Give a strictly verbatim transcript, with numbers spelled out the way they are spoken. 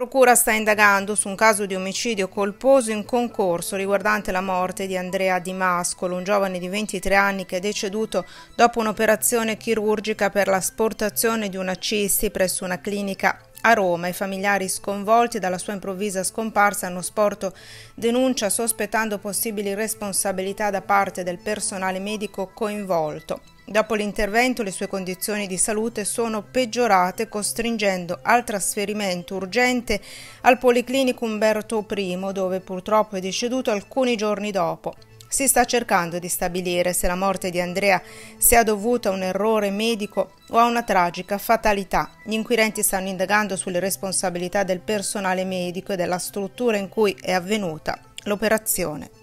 Procura sta indagando su un caso di omicidio colposo in concorso riguardante la morte di Andrea Di Mascolo, un giovane di ventitré anni che è deceduto dopo un'operazione chirurgica per l'asportazione di una cisti presso una clinica a Roma. I familiari, sconvolti dalla sua improvvisa scomparsa, hanno sporto denuncia sospettando possibili responsabilità da parte del personale medico coinvolto. Dopo l'intervento le sue condizioni di salute sono peggiorate, costringendo al trasferimento urgente al Policlinico Umberto primo, dove purtroppo è deceduto alcuni giorni dopo. Si sta cercando di stabilire se la morte di Andrea sia dovuta a un errore medico o a una tragica fatalità. Gli inquirenti stanno indagando sulle responsabilità del personale medico e della struttura in cui è avvenuta l'operazione.